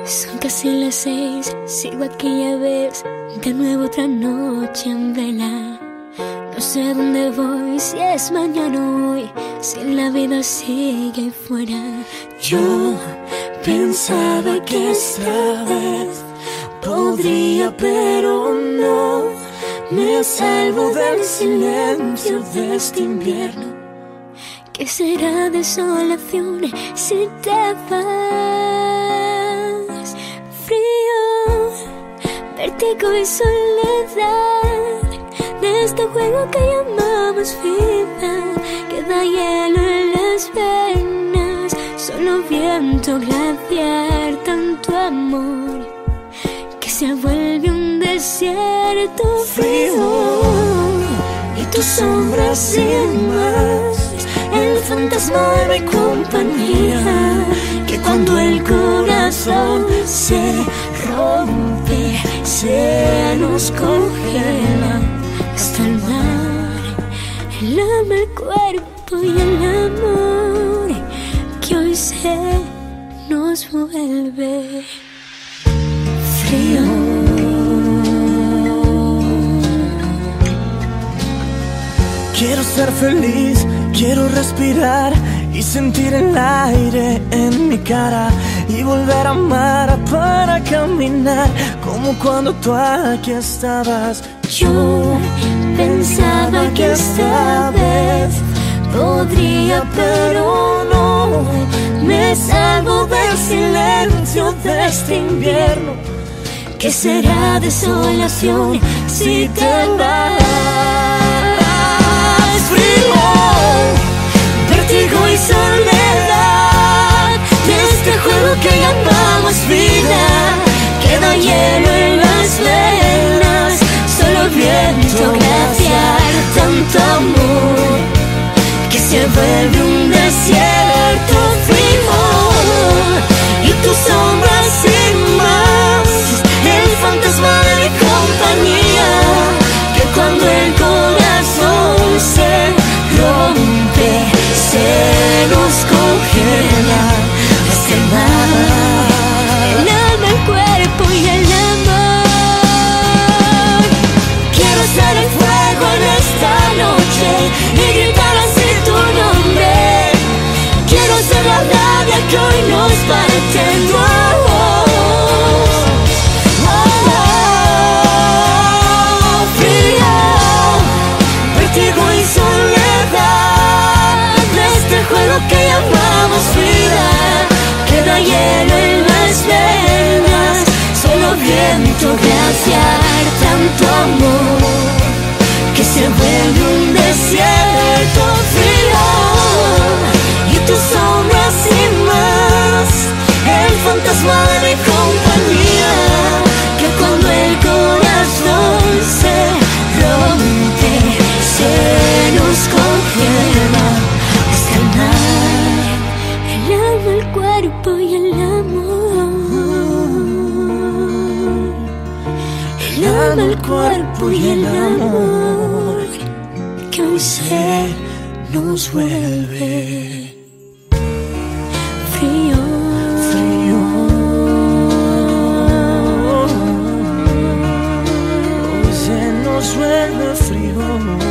Son casi las 6, sigo aquí ya ves, de nuevo otra noche en vela. No sé dónde voy, si es mañana o hoy, si la vida sigue ahí fuera. Yo pensaba que esta vez podría, pero no. Me salvo del silencio de este invierno. ¿Qué será desolación si te vas? Frío, vértigo y soledad de este juego que llamamos vida. Queda hielo en las venas, solo viento glaciar, tanto amor que se vuelve un desierto frío. Y tu sombra sin más, el fantasma de mi compañía, que cuando el corazón se rompe, se nos congela hasta el mar, el alma, el cuerpo y el amor que hoy se nos vuelve frío. Quiero ser feliz, quiero respirar y sentir el aire en mi cara y volver a amar para caminar como cuando tú aquí estabas. Yo pensaba que esta vez podría, pero no. Me salvo del silencio de este invierno. ¿Qué será desolación si te vas? Vértigo y soledad de este juego que llamamos vida. Queda hielo en las venas, solo viento glaciar, tanto amor que se vuelve un desierto frío. Y tu sombra sin más, el fantasma de mi compañía, que cuando el corazón se rompe, se nos congela hasta el mar, el alma, el cuerpo y el amor. Quiero ser el fuego en esta noche y gritar así tu nombre. Quiero ser la rabia que hoy nos parte. Frío, vértigo y soledad de este juego que llamamos vida. Queda hielo en las venas, solo viento glaciar, tanto amor que se vuelve un desierto frío. Y tu sombra sin más, el fantasma de mi compañía, que cuando el corazón se rompe, se nos congela hasta el mar, el alma, el cuerpo y el amor. el alma, el cuerpo y el amor que hoy se nos vuelve frío. frío. Hoy se nos vuelve frío.